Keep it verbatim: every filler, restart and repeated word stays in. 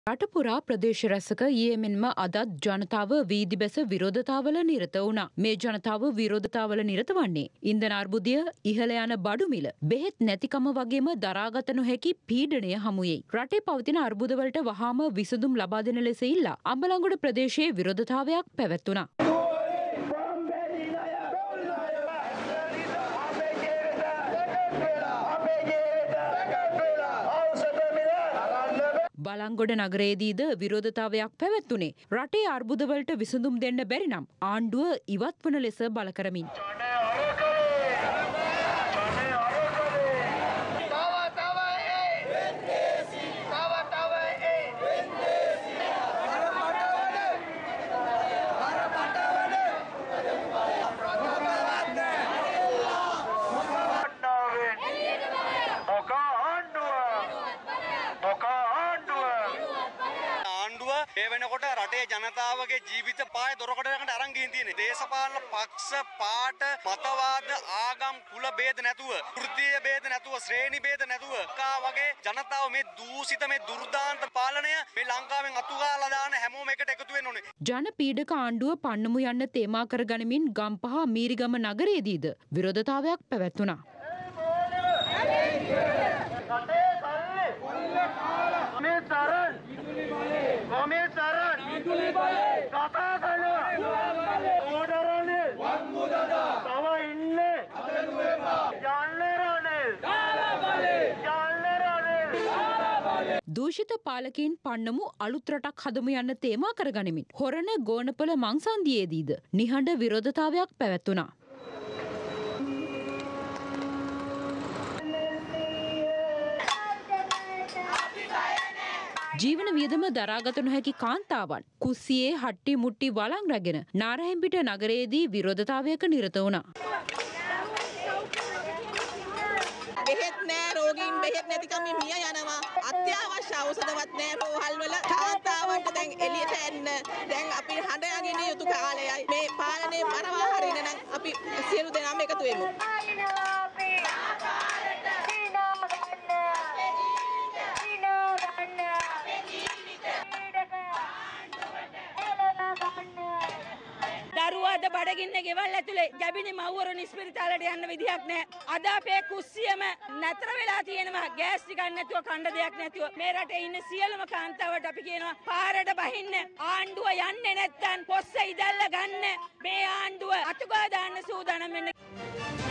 රටපුරා ප්‍රදේශ රැසක ඊයේ මෙන්ම අදත් ජනතාව වීදි බැස විරෝධතාවල නිරත වුණා. මේ ජනතාව විරෝධතාවල නිරත වන්නේ ඉන්ධන අර්බුදය, ඉහළ යන බඩු මිල, බෙහෙත් නැතිකම වගේම දරාගත නොහැකි පීඩනය හමුවේ. රටේ පවතින අර්බුදවලට වහාම විසඳුම් ලබා දෙන ලෙස ඉල්ලා අම්බලන්ගොඩ ප්‍රදේශයේ විරෝධතාවයක් පැවැත්වුණා. බලංගොඩ නගරයේදීද විරෝධතාවයක් පැවැත්වුණේ රටේ අර්බුදවලට විසඳුම් දෙන්න බැරි නම් ආණ්ඩුව ඉවත් වන ලෙස බල කරමින්. ඒ වෙනකොට රටේ ජනතාවගේ ජීවිත පාය දොරකඩකට අරන් ගිහින් තියෙන්නේ. දේශපාලන පක්ෂ පාට මතවාද ආගම් කුල ભેද නැතුව, වෘත්තීය ભેද නැතුව, ශ්‍රේණි ભેද නැතුව කා වගේ ජනතාව මේ දූෂිත මේ දුර්දාන්ත පාලනය මේ ලංකාවෙන් අතුගාලා දාන හැමෝම එකට එකතු වෙන්න ඕනේ. ජන පීඩක ආණ්ඩුව පන්නමු යන්න තේමා කරගනිමින් ගම්පහ මීරිගම නගරයේදීද විරෝධතාවයක් පැවැත්වුණා. දූෂිත පාලකයින් පන්නමු අලුත් රටක් හදමු යන්න තේමා කරගනිමින් හොරණ ගෝනපොළ මංසන්දියේදීද නිහඬ විරෝධතාවයක් පැවැත්වුණා. ජීවන වියදම දරාගත නොහැකි කාන්තාවන් කුස්සියේ හට්ටි මුට්ටි වළං රැගෙන නාරහෙම්පිට නගරයේදී විරෝධතාවයක නිරත වුණා. බෙහෙත් නෑ, රෝගීන් බෙහෙත් නැතිකමින් මිය යනවා. අත්‍යවශ්‍ය ඖෂධවත් නෑ රෝහල් වල. කාන්තාවන්ට දැන් එළියට එන්න දැන් අපි හඬ යගෙන යුතු කාලයයි. මේ පාලනේ පරවා හරින්න නම් අපි සියලු දෙනාම එකතු වෙමු. දරුවාද බඩගින්න ගෙවල් ඇතුලේ ගැබිනි මව්වරු නිස්පිරිතාලට යන්න විදිහක් නැහැ. අද අපේ කුස්සියම නැතර වෙලා තියෙනවා. ගෑස් ටිකක් නැතුව කන්න දෙයක් නැතුව. මේ රටේ ඉන්න සියලුම කාන්තාවට අපි කියනවා පාරට බහින්න. ආණ්ඩුව යන්නේ නැත්තම් පොස්ස ඉදල්ල ගන්න. මේ ආණ්ඩුව අතුගා දාන්න සූදානම් වෙන්න.